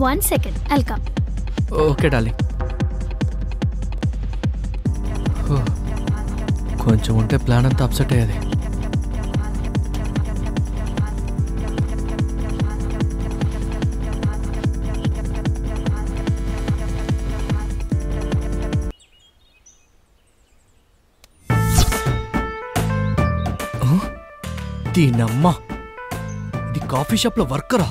1 second, I'll come. Okay darling. కొంచెం ఉంటే plan అంతా అప్సెట్ అయ్యేది. దీనమ్మా, ఇది కాఫీ షాప్లో వర్కరా?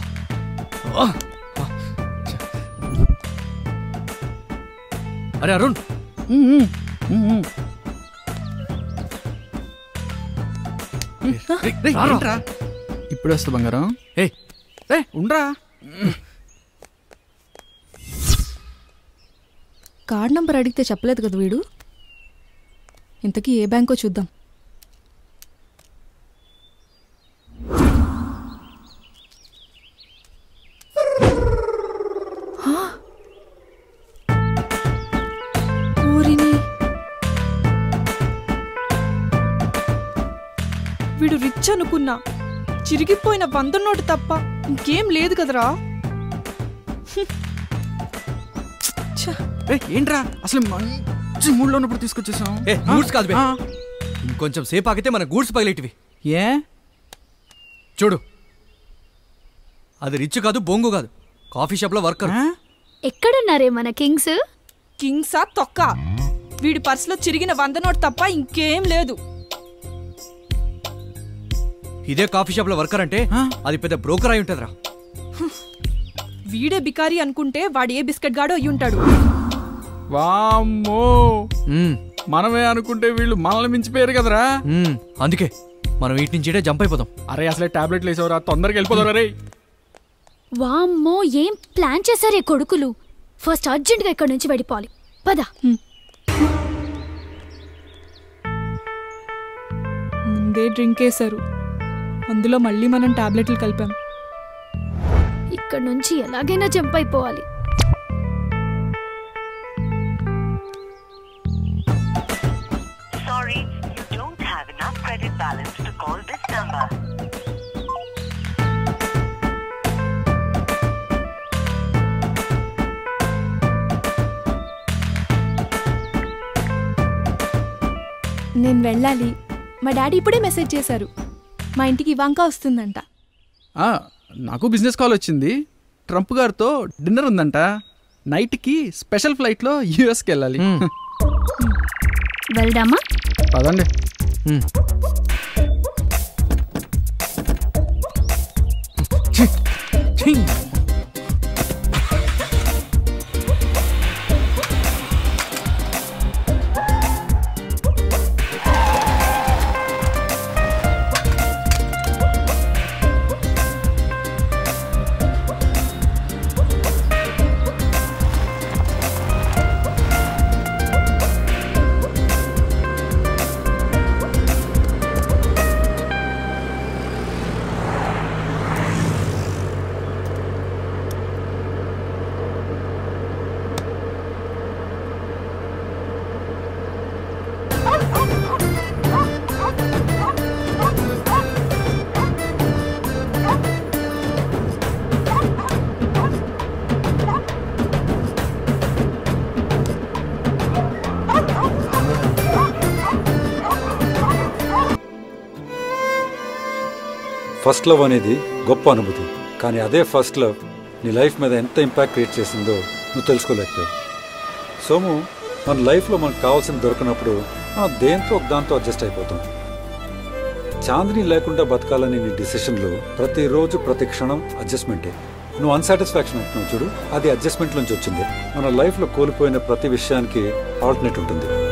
అరే అరుణ్, ఇప్పుడు వస్తా బంగారం. ఉండరా. కార్డ్ నంబర్ అడిగితే చెప్పలేదు కదా వీడు. ఇంతకీ ఏ బ్యాంకో చూద్దాం. వీడు రిచ్ అనుకున్నా, చిరిగిపోయిన 100 నోటు తప్ప ఇంకేం లేదు కదరా. ఏంట్రా అసలు మంచి మూడ్లో ఉన్నప్పుడు తీసుకొచ్చేసాం. గూడ్స్ కాదు, ఇంకొంచెం సేపు ఆగితే మన గూడ్స్ పగిలేటివి. ఏ చూడు, అది రిచ్ కాదు, బొంగు కాదు, కాఫీ షాప్లో వర్కర్. ఎక్కడున్నారే మన కింగ్స్? కింగ్సా తొక్క. వీడి పర్సులో చిరిగిన 100 నోటు తప్ప ఇంకేం లేదు. ఇదే కాఫీ షాప్ లో వర్కర్ అంటే అది పెద్ద బ్రోకర్ అయి ఉంటదిరా. వీడే బికారి అనుకుంటే వాడు ఏ బిస్కెట్ గాడో అయి ఉంటాడు. వామ్మో, మనమే అనుకుంటే వీళ్ళు మనల్ని మించిపోయారు కదరా. అందుకే మనం వీటి నుంచి జంప్ అయిపోతాం. అరే అసలే టాబ్లెట్లు వేసేవరా, తొందరగా వెళ్ళిపోతారా రే. వామ్మో, ఏం ప్లాన్ చేశారే కొడుకులు. ఫస్ట్ అర్జెంట్ గా ఇక్కడ నుంచి వెళ్ళిపోవాలి. పద. ముందే డ్రింక్ వేశారు, అందులో మళ్ళీ మనం టాబ్లెట్లు కలిపాం. ఇక్కడ నుంచి ఎలాగైనా జంప్ అయిపోవాలి. Sorry, you don't have enough credit balance to call this number. నేను వెళ్ళాలి. మా డాడీ ఇప్పుడే మెసేజ్ చేశారు, మా ఇంటికి వంక వస్తుందంట. నాకు బిజినెస్ కాల్ వచ్చింది. ట్రంప్ గారితో డిన్నర్ ఉందంట. నైట్కి స్పెషల్ ఫ్లైట్లో యూఎస్కి వెళ్ళాలి. వెళ్దామా? పదండి. ఫస్ట్ లవ్ అనేది గొప్ప అనుభూతి, కానీ అదే ఫస్ట్ లవ్ నీ లైఫ్ మీద ఎంత ఇంపాక్ట్ క్రియేట్ చేసిందో నువ్వు తెలుసుకోలేకపోయావు. సోము, మన లైఫ్లో మనకు కావాల్సింది దొరికినప్పుడు మనం దేంతో దాంతో అడ్జస్ట్ అయిపోతాం. చాందిని లేకుండా బతకాలని నీ డిసిషన్లో ప్రతిరోజు ప్రతి క్షణం అడ్జస్ట్మెంటే. నువ్వు అన్సాటిస్ఫాక్షన్ అంటున్నావు చూడు, అది అడ్జస్ట్మెంట్ నుంచి వచ్చింది. మన లైఫ్లో కోల్పోయిన ప్రతి విషయానికి ఆల్టర్నేట్ ఉంటుంది.